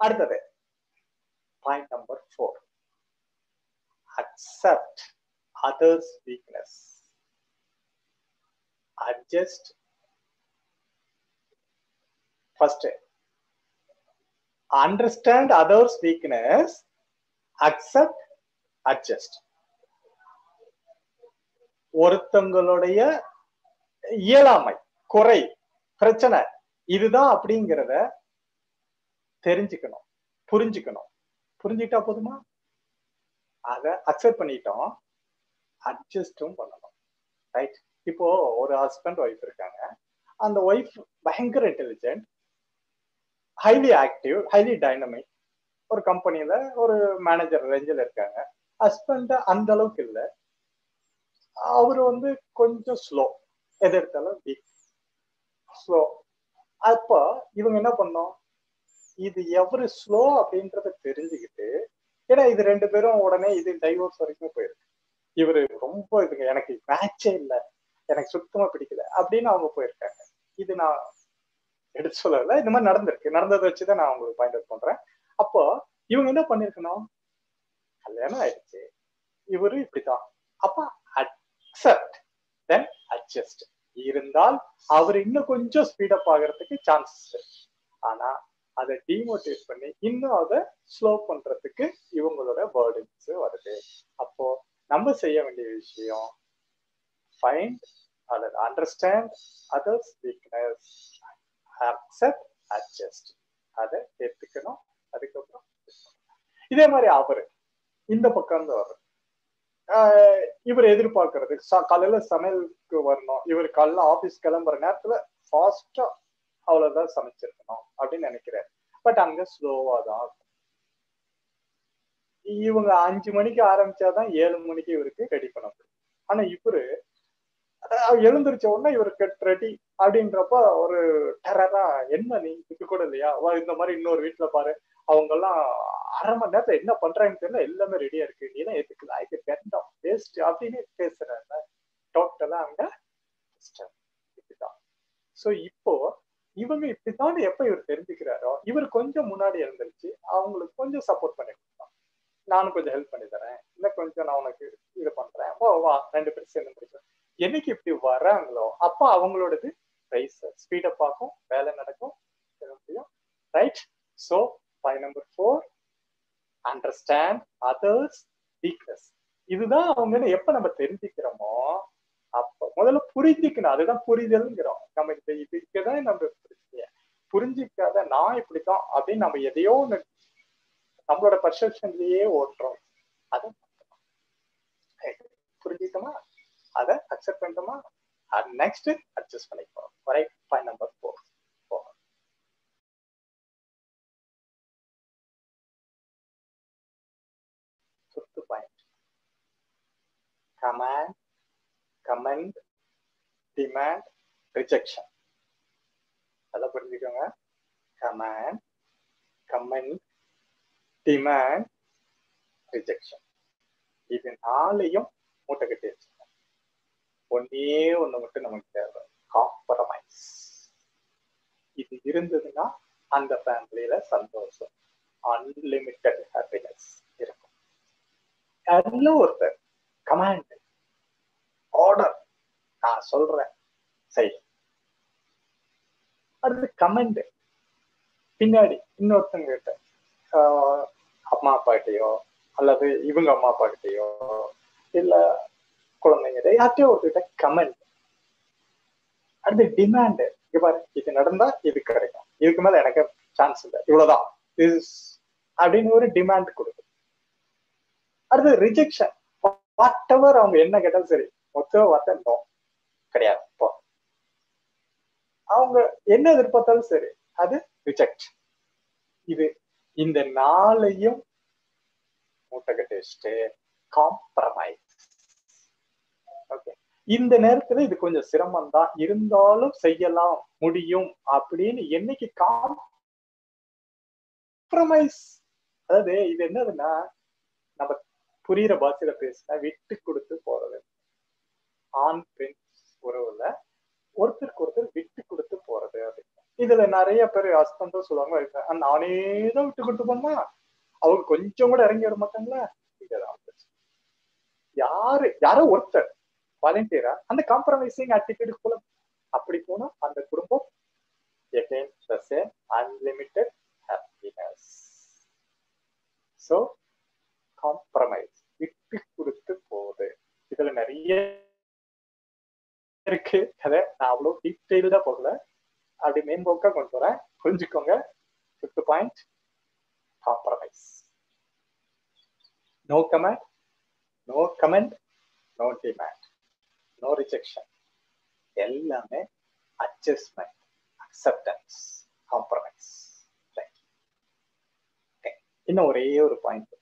அடுத்தது point number 4, accept others weakness, adjust. First, understand others weakness, accept, adjust. ஒருத்தங்களுடைய இயலாமை, குறை, பிரச்சனை இதுதான் அப்படிங்கிறத தெரிஞ்சுக்கணும், புரிஞ்சுக்கணும். புரிஞ்சுக்கிட்டா போதுமா? அத அக்செப்ட் பண்ணிட்டோம், அட்ஜஸ்டும் பண்ணணும். ரைட்? இப்போ ஒரு ஹஸ்பண்ட் ஒய்ஃப் இருக்காங்க. அந்த ஒய்ஃப் பயங்கர intelligent, highly active, highly dynamic, ஒரு கம்பெனியில ஒரு மேனேஜர் ரேஞ்சில் இருக்காங்க. ஹஸ்பண்ட் அந்த அளவுக்கு இல்லை, அவரு கொஞ்சம் ஸ்லோ, எது எடுத்தாலும் வீக், ஸ்லோ. அப்ப இவங்க என்ன பண்ணோம், இது எவரு ஸ்லோ அப்படின்றத தெரிஞ்சுக்கிட்டு, ஏன்னா இது 2 பேரும் உடனே இது டைவோர்ஸ் வரைக்கும் போயிருக்கு. இவரு ரொம்ப இதுங்க எனக்கு மேட்சே இல்லை, எனக்கு சுத்தமா பிடிக்கல அப்படின்னு அவங்க போயிருக்காங்க. இது நான் எடுத்து சொல்லல, இந்த மாதிரி நடந்திருக்கு. நடந்ததை வச்சுதான் நான் உங்களுக்கு பாயிண்ட் அவுட் பண்றேன். அப்போ இவங்க என்ன பண்ணிருக்கணும், கல்யாணம் ஆயிடுச்சு, இவரு இப்படிதான், அப்ப அக்செப்ட் தென் அட்ஜஸ்ட் இருந்தால் அவர் இன்னும் கொஞ்சம் ஸ்பீடப் ஆகிறதுக்கு சான்சஸ். ஆனா அதை டிமோட்டிவேட் பண்ணி இன்னும் அதை ஸ்லோ பண்றதுக்கு இவங்களோட வேர்டிங்ஸ் வருது. அப்போ நம்ம செய்ய வேண்டிய விஷயம், ஃபைண்ட் அல்லது understand others weakness, accept, adjust. அதை ஏற்றுக்கணும். அதுக்கப்புறம் இதே மாதிரி அவரு இந்த பக்கம் இருந்து வர்றது, இவர் எதிர்பார்க்கறது காலையில சமையலுக்கு வரணும், இவர் காலையில ஆபீஸ் கிளம்புற நேரத்துல ஃபாஸ்டா அவ்வளவுதான் சமைச்சிருக்கணும் அப்படின்னு நினைக்கிறாரு. பட் அங்க ஸ்லோவா தான் இருக்கும். இவங்க 5 மணிக்கு ஆரம்பிச்சாதான் 7 மணிக்கு இவருக்கு ரெடி பண்ண முடியும். ஆனா இவரு எழுந்திருச்ச உடனே இவரு கெட் ரெடி அப்படின்றப்ப ஒரு டெரரா, என்ன நீ இது கூட இல்லையா, இந்த மாதிரி இன்னொரு வீட்டுல பாரு, அவங்க எல்லாம் 1/2 மணி நேரத்துல என்ன பண்றாங்கன்னு தெரியல, எல்லாமே ரெடியா இருக்கு, நீ எல்லாம் எதுக்குலாம் இது கெண்டம் வேஸ்ட் அப்படின்னு பேசுறாங்க. டோட்டலா அங்க இப்படிதான். சோ இப்போ இவங்க இப்படித்தான் எப்ப இவர் தெரிஞ்சுக்கிறாரோ, இவர் கொஞ்சம் முன்னாடி எழுந்திருச்சு அவங்களுக்கு கொஞ்சம் சப்போர்ட் பண்ணி கொடுப்பான். நானும் கொஞ்சம் ஹெல்ப் பண்ணி தரேன், இல்ல கொஞ்சம் நான் உனக்கு இது பண்றேன், வா 2 பேரும் சேர்ந்து முடிக்கிறேன். என்னைக்கு இப்படி வர்றாங்களோ அப்ப அவங்களோடது ரைஸ் ஸ்பீடப் ஆகும், வேலை நடக்கும், முடியும். Right? So point number 4, understand others weakness. இதுதான் அவங்க எப்ப நம்ம தெரிஞ்சுக்கிறோமோ அப்ப முதல்ல புரிஞ்சுக்கணும். அதுதான் புரிதல்ங்கிறோம். நம்ம இதுக்குதான் நம்ம புரிஞ்சிக்காத நான் இப்படித்தான் அப்படின்னு நம்ம எதையோ நம்மளோட பர்செப்ஷன்லயே ஓட்டுறோம். அதை புரிஞ்சுக்கமா, அதை அக்செப்ட் பண்ணிட்டோமா, நெக்ஸ்ட் அட்ஜஸ்ட் பண்ணிப்போம். Right? Point number 4. Fifth point, command, comment, demand, rejection. அதெல்லாம் புரிஞ்சுக்கோங்க. Command, comment, demand, rejection. இது 4ஐயும் மூட்டை கட்டி வச்சுக்கோங்க. ஒன்னே ஒண்ணு மட்டும் நமக்கு தேவை, காம்ப்ரமைஸ். இது இருந்ததுன்னா அந்த ஃபேமிலியில சந்தோஷம், அன்லிமிட்டெட் ஹாப்பினஸ் இருக்கும். அதுல ஒருத்தர் கமாண்ட், ஆர்டர், நான் சொல்றேன் சரி. அடுத்து கமெண்ட், பின்னாடி இன்னொருத்தங்க கிட்ட, அம்மா அப்பா கிட்டயோ அல்லது இவங்க அம்மா அப்பா கிட்டயோ இல்ல குழந்தைங்க யார்கிட்டயோ ஒருத்தர் கமெண்ட். அடுத்து டிமாண்ட், பாரு இது நடந்தா இது கிடைக்கும், இதுக்கு மேல எனக்கு சான்ஸ் இல்லை, இவ்வளவுதான் அப்படின்னு ஒரு டிமாண்ட் கொடுக்கும். அடுத்து ரிஜெக்ஷன், வாட் எவர் அவங்க என்ன கேட்டாலும் சரி, மொத்த வார்த்தை நோ, கிடையாது, போ. அவங்க என்ன எதிர்பார்த்தாலும் சரி, அது ரிஜெக்ட். இது இந்த 4ஐயும் மூட்டை கட்டி வச்சுட்டு காம்ப்ரமைஸ். ஓகே, இந்த நேரத்துல இது கொஞ்சம் சிரமம் தான், இருந்தாலும் செய்யலாம் முடியும் அப்படின்னு என்னைக்கு காம்ப்ரமைஸ். அதாவது இது என்னதுன்னா, நம்ம புரியுற பாஷையில பேசினா விட்டு கொடுத்து போறது. ஆண் பெண் உறவுல ஒருத்தருக்கு ஒருத்தர் விட்டு கொடுத்து போறது அப்படின்னு. இதுல நிறைய பேர் ஹஸ்பண்டும் சொல்லுவாங்க, நானே தான் விட்டு கொடுத்து போனா அவங்க கொஞ்சம் கூட இறங்கி வர மாட்டாங்களா? இதுதான் யாரோ ஒருத்தர் வாலண்டியரா அந்த காம்ப்ரமைசிங் ஆட்டிடியூட் போல அப்படி போனா அந்த குடும்பம் again the same unlimited happiness. So compromise, விட்டு கொடுத்து போகுது. இதுல நிறைய இருக்கு. அதை நான் அவ்வளவு டீட்டெயில்டா போகல, அப்படி மேம்போக்கா கொண்டு வரேன், புரிஞ்சுக்கோங்க. Fifth point, compromise. No comment, no comment, no demand, no rejection, எல்லாமே அட்ஜஸ்ட்மெண்ட், அக்செப்டன்ஸ், காம்ப்ரமைஸ். இன்னும் ஒரே ஒரு பாயிண்ட்,